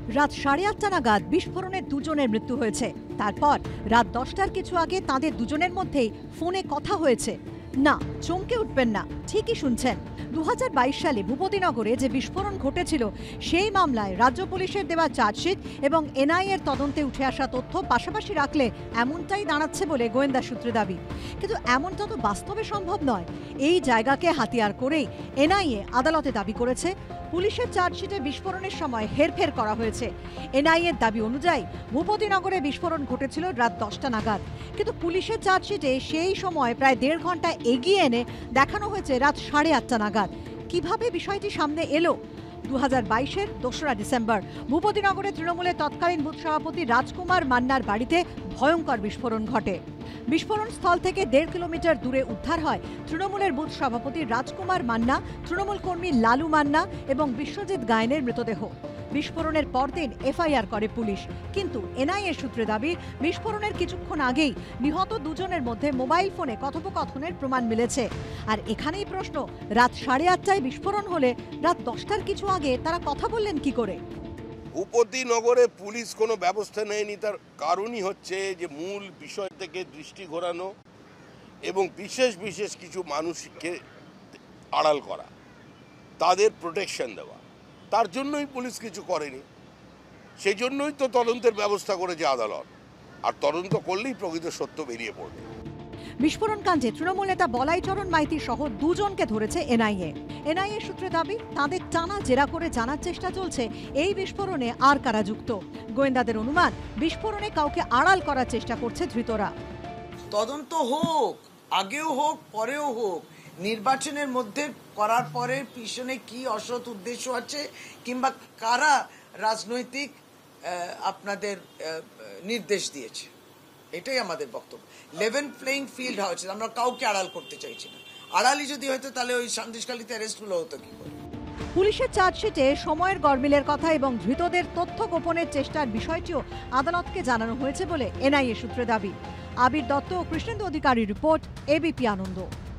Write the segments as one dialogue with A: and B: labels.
A: রাত 8:30 নাগাদ বিস্ফোরণে দুজনের মৃত্যু হয়েছে। তারপর রাত 10টার কিছু আগে তাদের দুজনের মধ্যেই ফোনে কথা হয়েছে। না, চমকে উঠবেন না, ঠিকই শুনছেন। 2022 সালে ভূপতিনগরে যে বিস্ফোরণ ঘটেছিল সেই মামলায় রাজ্য পুলিশের দেওয়া চার্জশিট এবং এনআইএর তদন্তে উঠে আসা তথ্য পাশাপাশি রাখলে এমনটাই দাঁড়াচ্ছে বলে গোয়েন্দা সূত্রে দাবি। কিন্তু এমনটা তো বাস্তবে সম্ভব নয়। এই জায়গাকে হাতিয়ার করেই এনআইএ আদালতে দাবি করেছে পুলিশের চার্জশিটে বিস্ফোরণের সময় হেরফের করা হয়েছে। এনআইএর দাবি অনুযায়ী ভূপতিনগরে বিস্ফোরণ ঘটেছিল রাত 10টা নাগাদ, কিন্তু পুলিশের চার্জশিটে সেই সময় প্রায় 1.5 ঘন্টা এগিয়ে এনে দেখানো হয়েছে রাত 8:30 নাগাদ। কিভাবে বিষয়টি সামনে এলো? 2022-এর 2রা ডিসেম্বর ভূপতিনগরে তৃণমূলের তৎকালীন বুথ সভাপতি রাজকুমার মান্নার বাড়িতে ভয়ঙ্কর বিস্ফোরণ ঘটে। বিস্ফোরণ স্থল থেকে 1.5 কিলোমিটার দূরে উদ্ধার হয় তৃণমূলের বুথ সভাপতি রাজকুমার মান্না, তৃণমূল কর্মী লালু মান্না এবং বিশ্বজিৎ গায়েনের মৃতদেহ। বিস্ফোরণের পরদিন এফআইআর করে পুলিশ, কিন্তু এনআইএ সূত্রে দাবি বিস্ফোরণের কিছুক্ষণ আগেই নিহত দুজনের মধ্যে মোবাইল ফোনে কথোপকথনের প্রমাণ মিলেছে। আর এখানেই প্রশ্ন, রাত 8:30টায় বিস্ফোরণ হলে রাত 10টার কিছু আগে তারা কথা বললেন কি করে?
B: ভূপতিনগরে পুলিশ কোনো ব্যবস্থা নেয়নি, তার কারণই হচ্ছে যে মূল বিষয় থেকে দৃষ্টি ঘোরানো এবং বিশেষ বিশেষ কিছু মানুষকে আড়াল করা, তাদের প্রোটেকশন দেওয়া। তার জন্যই পুলিশ কিছু করেনি, সেই জন্যই তো তদন্তের ব্যবস্থা করেছে আদালত। আর তদন্ত করলেই প্রকৃত সত্য বেরিয়ে পড়বে।
A: বিস্ফোরণ কাণ্ডে তৃণমূল নেতা বলাইচরণ মাইতি সহ দুজনকে ধরেছে এনআইএ। এনআইএ সূত্রে দাবি তাদের টানা জেরা করে জানার চেষ্টা চলছে এই বিস্ফোরণে আর কারা যুক্ত। গোয়েন্দাদের অনুমান বিস্ফোরণে কাউকে আড়াল করার চেষ্টা করছে ধৃতরা।
C: তদন্ত হোক, আগেও হোক পরেও হোক, নির্বাচনের মধ্যে করার পরে পিছনে কি অসৎ উদ্দেশ্য আছে কিংবা কারা রাজনৈতিক আপনাদের নির্দেশ দিয়েছে, এটাই আমাদের বক্তব্য। লেভেল প্লেইং ফিল্ড হচ্ছে, আমরা কাউকে আড়াল করতে চাইছি না। আড়ালই যদি হয়তো তাহলে ওই সন্দেশখালীতে অ্যারেস্টগুলো হতো কি করে?
A: পুলিশের চার্জশিটে সময়ের গরমিলের কথা এবং ধৃতদের তথ্য গোপনের চেষ্টার বিষয়টিও আদালতকে জানানো হয়েছে বলে এনআইএ সূত্রে দাবি। আবির দত্ত ও কৃষ্ণেন্দু অধিকারীর রিপোর্ট, এবিপি আনন্দ।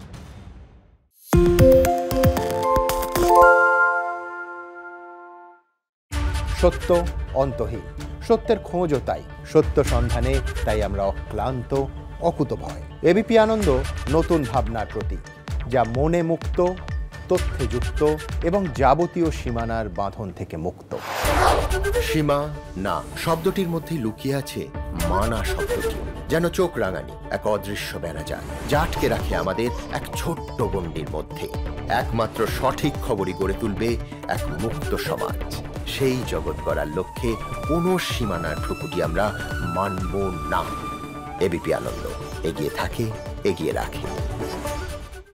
D: সত্য অন্তহীন, সত্যের খোঁজও তাই, সত্য সন্ধানে তাই আমরা অক্লান্ত, অকুতভয়। এবিপি আনন্দ নতুন ভাবনার প্রতীক, যা মনে মুক্ত, তথ্যে যুক্ত এবং যাবতীয় সীমানার বাঁধন থেকে মুক্ত।
E: সীমা না শব্দটির মধ্যে লুকিয়ে আছে মানা শব্দটি, যেন চোখ রাঙানি এক অদৃশ্য বেড়াজাল, যা আটকে রাখে আমাদের এক ছোট্ট গণ্ডির মধ্যে। একমাত্র সঠিক খবরই গড়ে তুলবে এক মুক্ত সমাজ। সেই জগৎ গড়ার লক্ষ্যে কোনো সীমানার ঠুকুটি আমরা মানব না। এবিপি আনন্দ এগিয়ে থাকে, এগিয়ে রাখে।